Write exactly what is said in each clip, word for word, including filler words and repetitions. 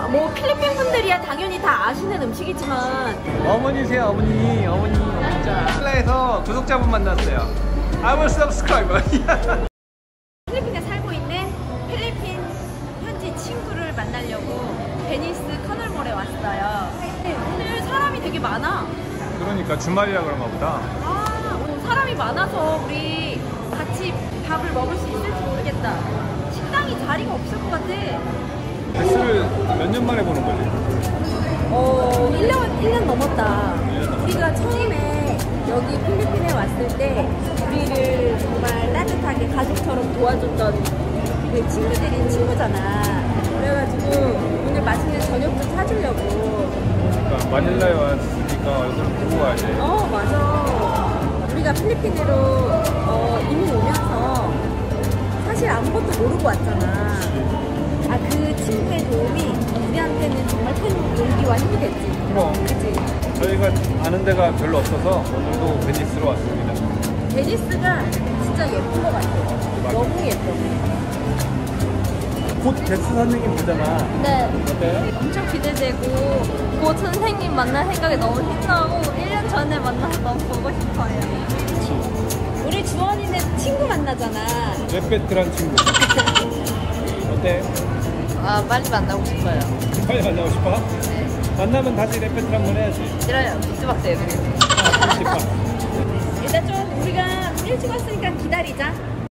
뭐 필리핀 분들이야 당연히 다 아시는 음식이지만. 어머니세요, 어머니, 어머니. 진짜. 신라에서 구독자분 만났어요. I will subscribe. 필리핀에 살고 있는 필리핀 현지 친구를 만나려고 베니스 커널몰에 왔어요. 오늘 사람이 되게 많아. 그러니까 주말이라 그런가 보다. 아, 오늘 사람이 많아서 우리 같이 밥을 먹을 수 있을지 모르겠다. 식당이 자리가 없을 것 같아. 베스를 몇 년 만에 보는 거지? 어, 일 년, 일 년 넘었다. 우리가 처음에 여기 필리핀에 왔을 때 우리를 정말 따뜻하게 가족처럼 도와줬던 그 친구들이 친구잖아. 그래가지고 오늘 맛있는 저녁 좀 사주려고. 그러니까 마닐라에 왔으니까 얼굴 보고 와야지. 어, 맞아. 우리가 필리핀으로 어, 이민 오면서 사실 아무것도 모르고 왔잖아. 아, 그 친구의 도움이 우리한테는 정말 큰 용기와 힘이 됐지. 그럼. 그치? 저희가 아는 데가 별로 없어서 오늘도 베니스로 왔습니다. 베니스가 진짜 예쁜 것 같아. 맞아. 너무 예뻐. 곧 베스 선생님 보잖아. 네. 어때? 엄청 기대되고 곧 선생님 만날 생각이 너무 신나고 일 년 전에 만나서 너무 보고 싶어요. 그치. 우리 주원이는 친구 만나잖아. 랩배트란 친구. 어때? 아, 빨리 만나고 싶어요. 빨리 만나고 싶어? 네. 만나면 다시 랩배트 한번 해야지. 싫어요. 비트박스 해도 돼요. 아, 싶어. 일단 좀 우리가 일찍 왔으니까 기다리자.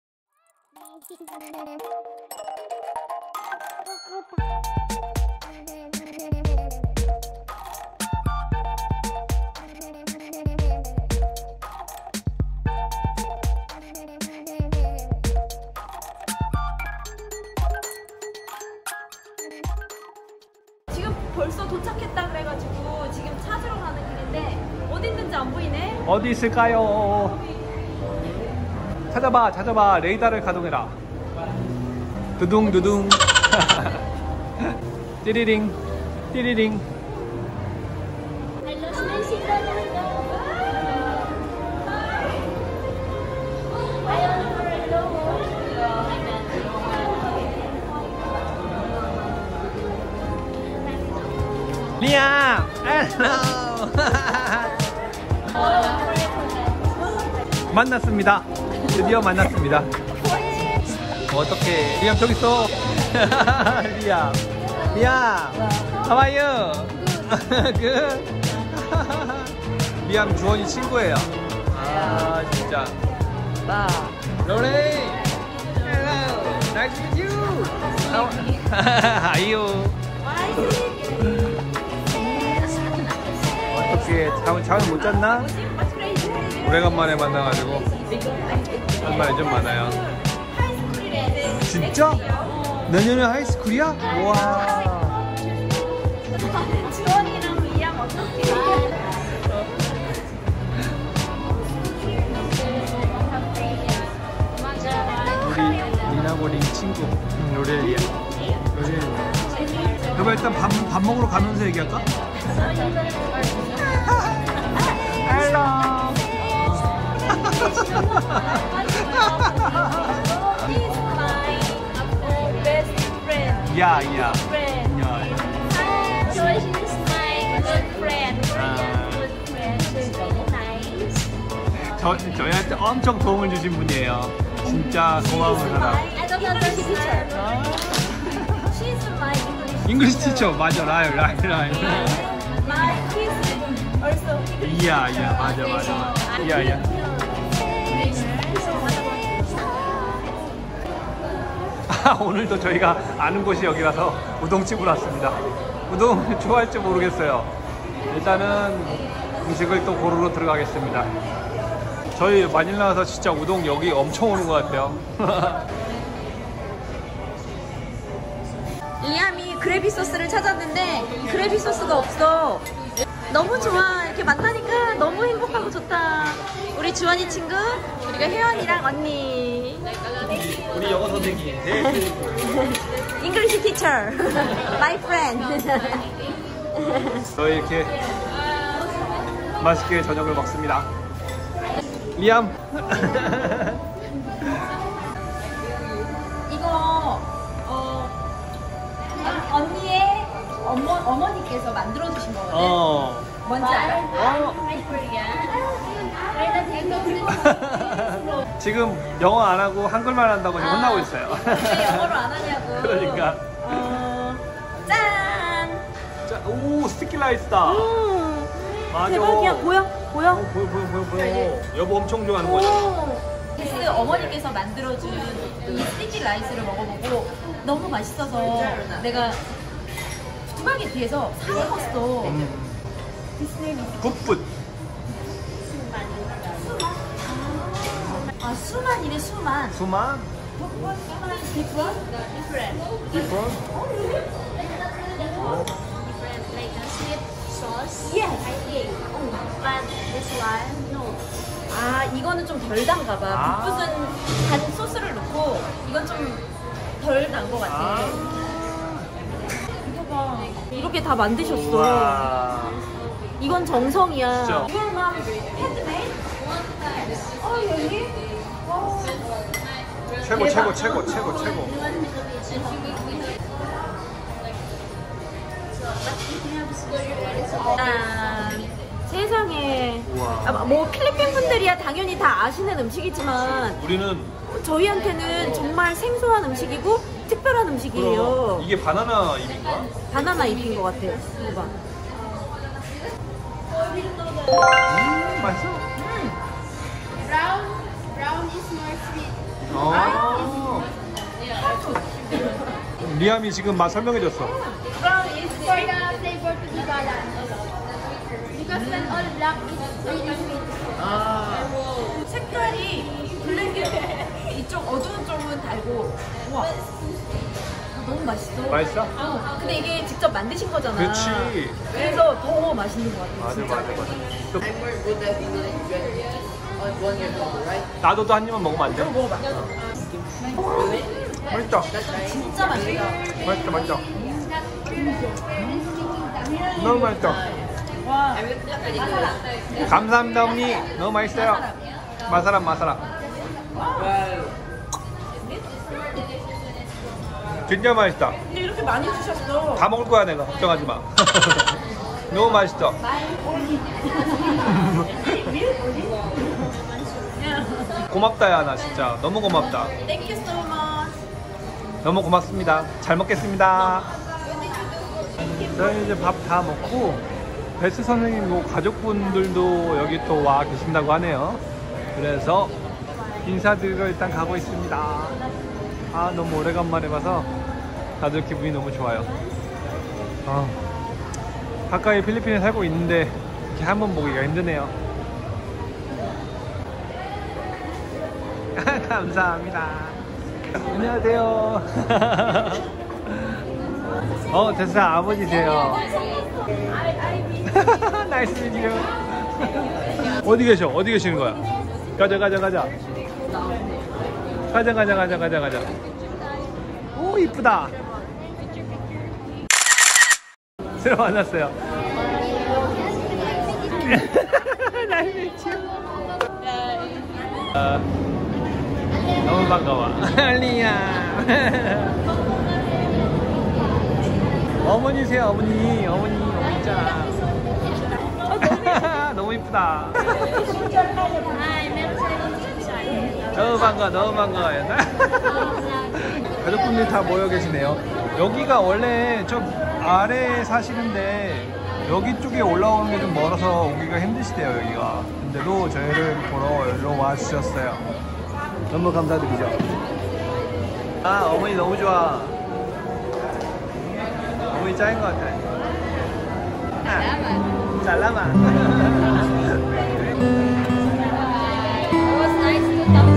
지금 벌써 도착했다 그래가지고 지금 찾으러 가는 길인데 어디 있는지 안 보이네? 어디 있을까요? 찾아봐, 찾아봐. 레이더를 가동해라. 두둥, 두둥. 띠리링, 띠리링. 리암! 헬로! 만났습니다. 드디어 만났습니다. 어떡해. 리암 저기 있어. 리암. 리암. How are you? Good. 리암 주원이 친구예요. 아 진짜. 나. 로레이. Hello. Nice to meet you. How are you? 어떻게 잠을 잠을 못 잤나? 오래간만에 만나가지고 할 말이 좀 많아요. 진짜? 내년에 하이스쿨이야? 우와. 주원이랑 리암 어떡해? 우리 리나고리 친구 로렐리야. 로렐리야. 그럼 일단 밥, 밥 먹으러 가면서 얘기할까? 헬로. She's my best friend. 야, 야. Friend. 야. So she's my good friend. Good friend. She's very nice. 저, 저희한테 엄청 도움을 주신 분이에요. 진짜 고마운 사람. I don't know the teacher. She's my English. 잉글리시 티처 맞아. 라이 라이 라이. My kids also English. 이야 이야 맞아 맞아 맞아. 이야 이야. 아, 오늘도 저희가 아는 곳이 여기라서 우동집으로 왔습니다. 우동 좋아할지 모르겠어요. 일단은 음식을 또 고르러 들어가겠습니다. 저희 마닐라 와서 진짜 우동 여기 엄청 오는 것 같아요. 리암이 그래비 소스를 찾았는데 그래비 소스가 없어. 너무 좋아. 이렇게 만나니까 너무 행복하고 좋다. 우리 주원이 친구, 우리가 혜원이랑 언니. 우리 영어 선생님. English teacher. My friend. 저희 이렇게 맛있게 저녁을 먹습니다. 리암. 이거 어 언니의 어머, 어머니께서 만들어주신 거거든. 어. 뭔지 알아? 어. 지금 영어 안 하고 한글만 한다고 지금 혼나고 있어요. 왜 영어로 안 하냐고. 그러니까. 어, 짠! 자, 오, 스티키 라이스다. 음, 맞아. 대박이야. 보여? 보여? 어, 보여, 보여, 보여, 보여. 여보 엄청 좋아하는 거죠. 오. 데스 어머니께서 만들어준 이 스티키 라이스를 먹어보고 너무 맛있어서 내가 스파게티에서 사 먹었어. 음. 굿풋. 아, 수만이래, 수만. 수만? 비프런? 비프? Like a sweet sauce. Yes. I think. But this one, no. 아, 이거는 좀 덜 단가 봐. 아. 빅풋은 단 소스를 넣고 이건 좀 덜 단 것 같아. 아. 이거 봐. 이렇게 다 만드셨어. 와. 이건 정성이야. 진짜. Your mom handmade? 어, 여기? 어. 최고, 대박. 최고, 최고, 최고, 최고. 아, 세상에. 우와. 아, 뭐 필리핀 분들이야 당연히 다 아시는 음식이지만 우리는 저희한테는 정말 생소한 음식이고 특별한 음식이에요. 그럼 이게 바나나 잎인가? 바나나 잎인 것 같아요. 이거 봐. 음, 맛있어. Brown, brown is more sweet. 어. 리암이 지금 맛 설명해줬어. Brown is for the flavor to be balanced. Because when all black, it's really sweet. 아. 색깔이 블랙에 이쪽 어두운 쪽은 달고. 와, 너무 맛있어. 맛있어? 어, 근데 이게 직접 만드신 거잖아. 그렇지. 그래서 더 맛있는 것 같아. 맞아, 진짜. 맞아, 맞아. 또 I'm more good at eating on one year old, right? 나도도 한 입만 먹으면 안 돼? 먹어봐. 맛있다. 진짜 맛있다. 맛있다, 맛있다. 너무 맛있다. 와, 감사합니다, 어머니. 너무 맛있어요. 마사람, 마사람. 진짜 맛있다. 근데 이렇게 많이 주셨어. 다 먹을 거야, 내가. 걱정하지 마. 너무 맛있어. 고맙다, 야, 나 진짜. 너무 고맙다. Thank you so much. 너무 고맙습니다. 잘 먹겠습니다. 저희 이제 밥 다 먹고 베스 선생님 뭐 가족분들도 여기 또 와 계신다고 하네요. 그래서 인사드리러 일단 가고 있습니다. 아, 너무 오래간만에 봐서 다들 기분이 너무 좋아요. 아, 가까이 필리핀에 살고 있는데 이렇게 한번 보기가 힘드네요. 감사합니다. 안녕하세요. 어, 됐어. 아버지세요. 나이스 미디어. 어디 계셔? 어디 계시는 거야? 가자, 가자, 가자. 가자, 가자, 가자, 가자, 가자. 오, 이쁘다. 새로 만났어요. 나이스 미디어. 아, 너무 반가워. 알리야. 어머니세요, 어머니. 어머니, 어머니 있잖아. 너무 이쁘다. 너무 반가워, 너무 반가워요. 가족분들이 다 모여 계시네요. 여기가 원래 저 아래에 사시는데 여기 쪽에 올라오는 게 좀 멀어서 오기가 힘드시대요, 여기가. 근데도 저희를 보러 여기로 와 주셨어요. 너무 감사드리죠. 아, 어머니 너무 좋아. 어머니 짱인 것 같아. 아, 잘라마. It was nice to talk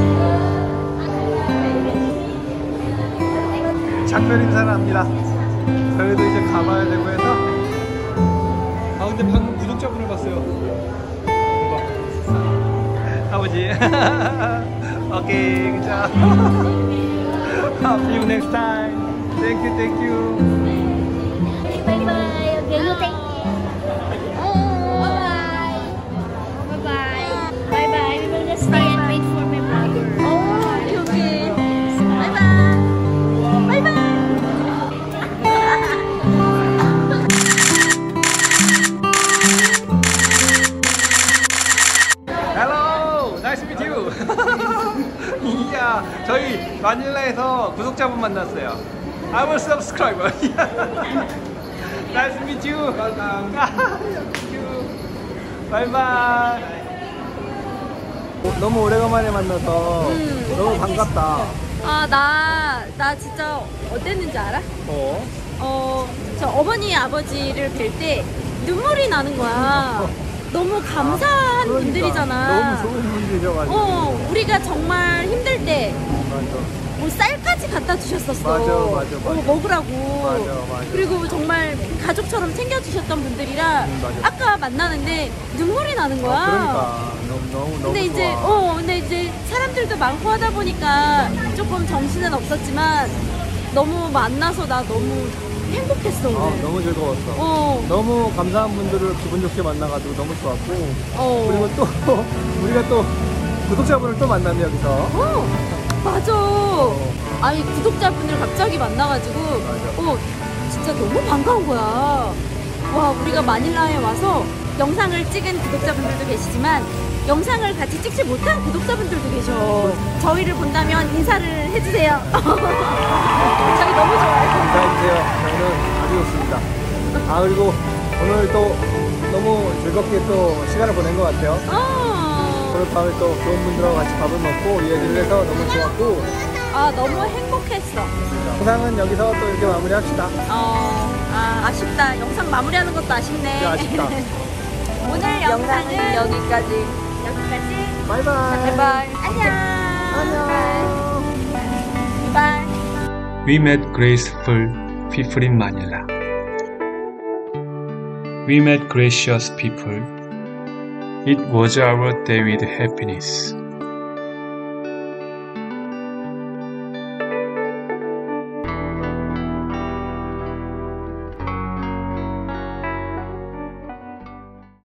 to you. 작별 인사를 합니다. 저희도 이제 가봐야 되고 해서. 아, 근데 방금 구독자분을 봤어요. 대박. 아버지. 오케이, 그죠? I'll see you next time. Thank you, thank you. Bye bye. Okay, you take care. Oh, bye bye. Bye bye. Bye bye. We will just stay and wait for my brother. 어, 여기. 바이바이. 바이바이. 저희 마닐라에서 구독자분 만났어요. I will subscribe. Nice to meet you. Welcome. Thank you. Bye bye. 너무 오래간만에 만나서 음, 너무 반갑다. 아, 나, 나 진짜 어땠는지 알아? 어? 어, 저 어머니, 아버지를 뵐 때 눈물이 나는 거야. 너무 감사한 그러니까, 분들이잖아. 너무 좋은 분들이셔가지고. 어, 우리가 정말 힘들 때, 맞아. 뭐 쌀까지 갖다 주셨었어. 맞아, 맞아, 맞아. 어, 먹으라고. 맞아, 맞아. 그리고 정말 가족처럼 챙겨주셨던 분들이라 음, 맞아. 아까 만나는데 눈물이 나는 거야. 아, 그러니까 너무 너무 너무 근데 이제 좋아. 어 근데 이제 사람들도 많고 하다 보니까 조금 정신은 없었지만 너무 만나서 나 너무 행복했어 오늘. 어, 너무 즐거웠어. 어, 너무 감사한 분들을 기분 좋게 만나가지고 너무 좋았고. 어. 그리고 또 우리가 또 구독자분을 또 만났네 여기서. 어, 맞아. 아니 구독자분을 갑자기 만나가지고 어 진짜 너무 반가운 거야. 와 우리가 마닐라에 와서 영상을 찍은 구독자분들도 계시지만 영상을 같이 찍지 못한 구독자분들도 계셔. 저희를 본다면 인사를 해주세요. 저희 너무 좋아요. 감사해주세요. 저희는 아주 좋습니다. 아 그리고 오늘 또 너무 즐겁게 또 시간을 보낸 것 같아요. 어. 오늘 밤에 또 좋은 분들하고 같이 밥을 먹고 얘기를 해서 너무 좋았고. 아 너무 행복했어. 영상은 여기서 또 이렇게 마무리합시다. 어, 아 아쉽다. 영상 마무리하는 것도 아쉽네. 네, 아쉽다. 오늘 영상은 여기까지. 여기까지. 바이바이. 바이바이. 안녕. 안녕. 바이. We met graceful people in Manila. We met gracious people. It was our day with happiness.